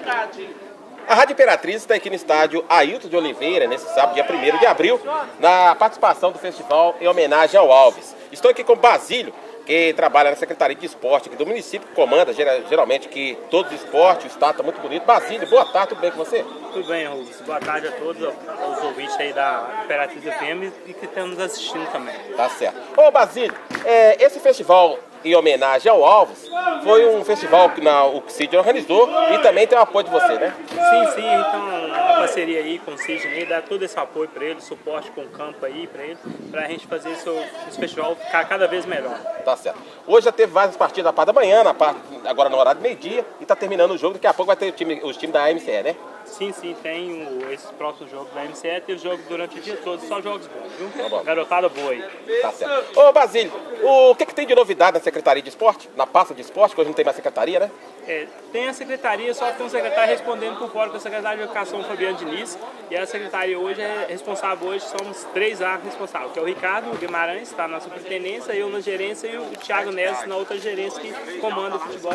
A Rádio Imperatriz está aqui no estádio Ailton de Oliveira, nesse sábado, dia 1º de abril, na participação do festival em homenagem ao Alves. Estou aqui com o Basílio, que trabalha na Secretaria de Esporte aqui do município, que comanda geralmente que todos os esportes, o estado está muito bonito. Basílio, boa tarde, tudo bem com você? Tudo bem, Rubens. Boa tarde a todos os ouvintes aí da Imperatriz FM e que estão nos assistindo também. Tá certo. Ô Basílio, esse festival em homenagem ao Alves foi um festival que o Sidney organizou e também tem o apoio de você, né? Sim, então a parceria aí com o Sidney dá todo esse apoio para ele, suporte com o campo aí para ele, para a gente fazer esse festival ficar cada vez melhor. Tá certo. Hoje já teve várias partidas na parte da manhã, agora no horário do meio-dia, e tá terminando o jogo, daqui a pouco vai ter os times da MCE, né? Sim, tem esses próximos jogos da MCE, teve jogo durante o dia todo, só jogos bons, viu? Tá bom. Garotada boa aí. Tá certo. Ô Basílio, o que tem de novidade na Secretaria de Esporte, na pasta de esporte, que hoje não tem mais secretaria, né? Tem a secretaria, só que tem um secretário respondendo por fora, que é o secretário de Educação, Fabiano Diniz, e a secretaria hoje é responsável, hoje somos 3 responsáveis, que é o Ricardo Guimarães, está na superintendência, eu na gerência e o Thiago Neves na outra gerência que comanda o futebol,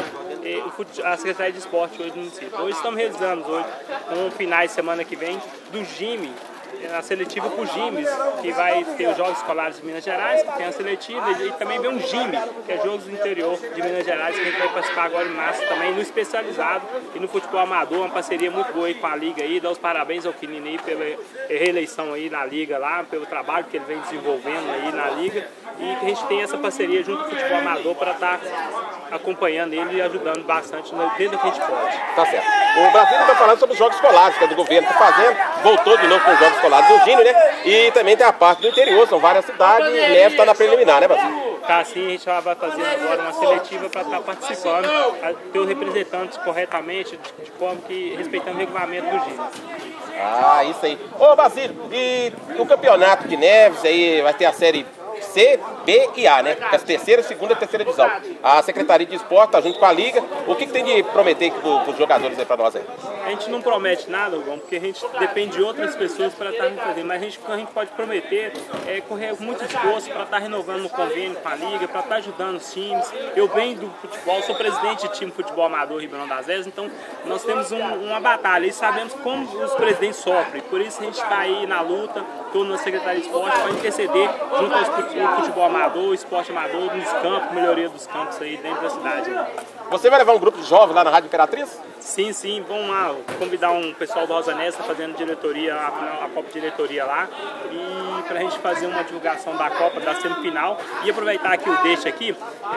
a Secretaria de Esporte hoje no município. Hoje estamos realizando um finais de semana que vem do GIME, a seletiva para os GIMES, que vai ter os Jogos Escolares de Minas Gerais, que tem a seletiva, e também vem um GIME, que é Jogos do Interior de Minas Gerais, que a gente vai participar agora em março também, no especializado e no futebol amador, uma parceria muito boa aí com a Liga aí, dar os parabéns ao Quinini pela reeleição aí na Liga lá, pelo trabalho que ele vem desenvolvendo aí na Liga, e que a gente tem essa parceria junto com o futebol amador para estar acompanhando ele e ajudando bastante dentro do que a gente pode. Tá certo. O Brasil está falando sobre os Jogos Escolares, que é do governo, está fazendo, voltou de novo com os Jogos Escolares do Gino, né? E também tem a parte do interior, são várias cidades, e Neves está na preliminar, né, Brasil? Tá, sim, a gente vai fazer agora uma seletiva para estar participando, ter os representantes corretamente, de forma que respeitando o regulamento do Gino. Ah, isso aí. Ô, Basílio, e o campeonato de Neves aí vai ter a série C, B e A, né? Que é a terceira, segunda e terceira divisão. A Secretaria de Esporte tá junto com a Liga. O que tem de prometer para os jogadores aí para nós aí? A gente não promete nada, Hugo, porque a gente depende de outras pessoas para estar fazendo. Mas o que a gente pode prometer é correr muito esforço para estar renovando o convênio com a Liga, para estar ajudando os times. Eu venho do futebol, sou presidente de time de futebol amador Ribeirão das Neves, então nós temos uma batalha e sabemos como os presidentes sofrem. Por isso a gente está aí na luta, todo na Secretaria de Esporte, para interceder junto ao futebol amador, esporte amador, nos campos, melhoria dos campos aí dentro da cidade. Você vai levar um grupo de jovens lá na Rádio Imperatriz? Sim, vamos lá convidar um pessoal do Rosa Neves, tá fazendo diretoria, a Copa Diretoria lá, e pra gente fazer uma divulgação da Copa, da semifinal, e aproveitar aqui o deixa aqui,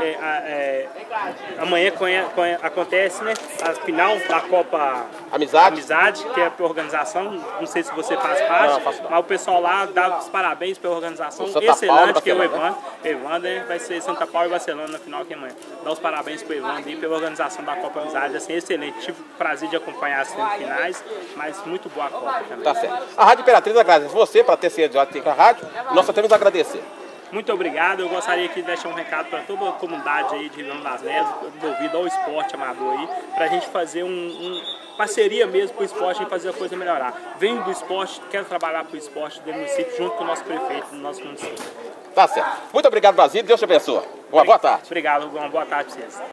amanhã acontece, né, a final da Copa Amizade, que é a organização, não sei se você faz parte, mas o pessoal lá dá os parabéns pela organização excelente, que é o Evander, vai ser Santa Paula e Barcelona na final aqui amanhã. Dá os parabéns pro Evander e pela organização da Copa Amizade, assim, excelente. Tive o prazer de acompanhar as semifinais, mas muito boa a Copa também. Tá certo. A Rádio Imperatriz agradece você para ter sido aqui com a rádio, nós só temos a agradecer. Muito obrigado, eu gostaria aqui de deixar um recado para toda a comunidade aí de Ribeirão das Neves, envolvida ao esporte amador aí, para a gente fazer parceria mesmo para o esporte e fazer a coisa melhorar. Venho do esporte, quero trabalhar para o esporte do município junto com o nosso prefeito do nosso município. Tá certo. Muito obrigado, Basílio, Deus te abençoe. Uma boa tarde. Obrigado, uma boa tarde para vocês.